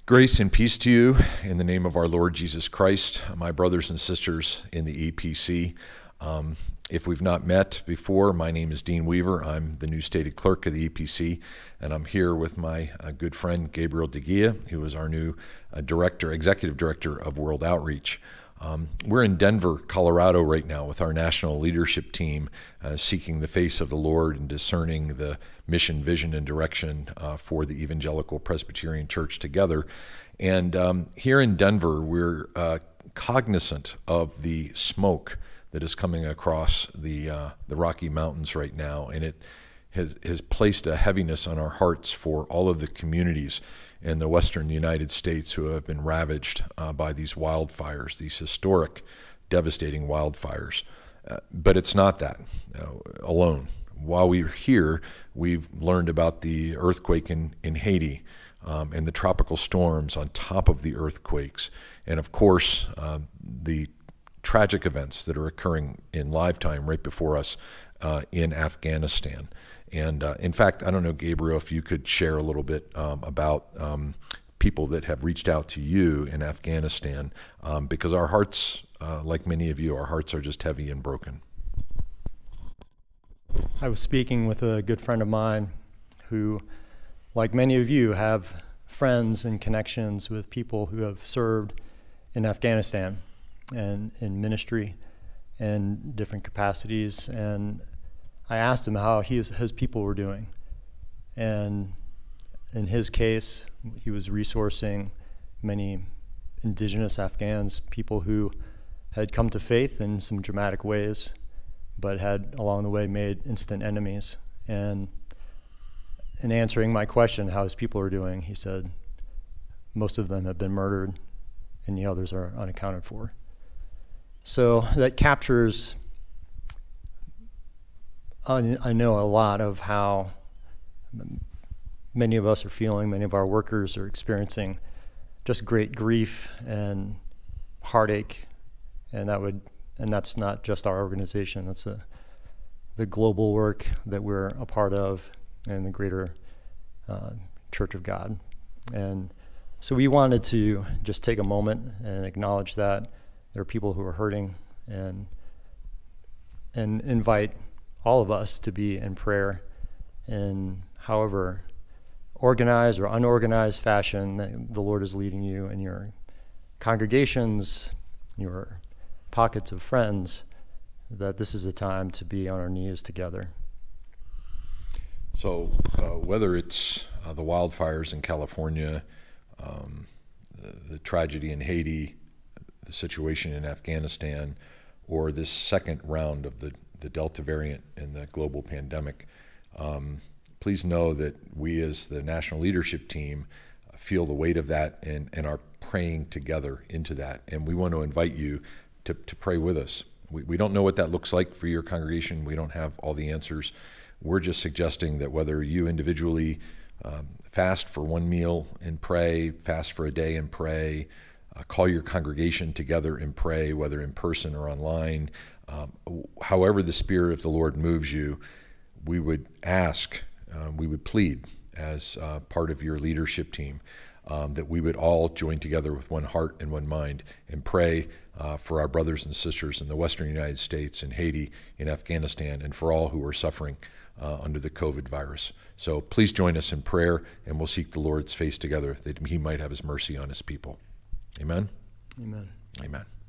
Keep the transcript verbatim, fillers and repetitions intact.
Grace and peace to you in the name of our Lord Jesus Christ, my brothers and sisters in the E P C. Um, if we've not met before, my name is Dean Weaver. I'm the new stated clerk of the E P C, and I'm here with my uh, good friend Gabriel DeGia, who is our new uh, director, executive director of World Outreach. Um, we're in Denver, Colorado right now with our national leadership team, uh, seeking the face of the Lord and discerning the mission, vision, and direction uh, for the Evangelical Presbyterian Church together. And um, here in Denver, we're uh, cognizant of the smoke that is coming across the, uh, the Rocky Mountains right now, and it has, has placed a heaviness on our hearts for all of the communities in the Western United States who have been ravaged uh, by these wildfires, these historic, devastating wildfires. Uh, but it's not that uh, alone. While we're here, we've learned about the earthquake in, in Haiti um, and the tropical storms on top of the earthquakes. And of course, uh, the tragic events that are occurring in live time right before us uh, in Afghanistan. And uh, in fact, I don't know, Gabriel, if you could share a little bit um, about um, people that have reached out to you in Afghanistan, um, because our hearts, uh, like many of you, our hearts are just heavy and broken. I was speaking with a good friend of mine who, like many of you, have friends and connections with people who have served in Afghanistan and in ministry and different capacities. And I asked him how he was, his people were doing. And in his case, he was resourcing many indigenous Afghans, people who had come to faith in some dramatic ways, but had along the way made instant enemies. And in answering my question, how his people are doing, he said, most of them have been murdered and the others are unaccounted for. So that captures, I know, a lot of how many of us are feeling, many of our workers are experiencing just great grief and heartache, and that would, and that's not just our organization, that's a, the global work that we're a part of in the greater uh, Church of God. And so we wanted to just take a moment and acknowledge that there are people who are hurting, and and invite all of us to be in prayer in however organized or unorganized fashion that the Lord is leading you in your congregations, your pockets of friends, that this is a time to be on our knees together. So uh, whether it's uh, the wildfires in California, um, the, the tragedy in Haiti, the situation in Afghanistan, or this second round of the, the Delta variant and the global pandemic, um, please know that we as the national leadership team feel the weight of that and, and are praying together into that. And we want to invite you to, to pray with us. We, we don't know what that looks like for your congregation. We don't have all the answers. We're just suggesting that whether you individually um, fast for one meal and pray, fast for a day and pray, Uh, call your congregation together and pray, whether in person or online. Um, however the Spirit of the Lord moves you, we would ask, uh, we would plead as uh, part of your leadership team um, that we would all join together with one heart and one mind and pray uh, for our brothers and sisters in the Western United States, in Haiti, in Afghanistan, and for all who are suffering uh, under the COVID virus. So please join us in prayer, and we'll seek the Lord's face together that He might have His mercy on His people. Amen? Amen. Amen.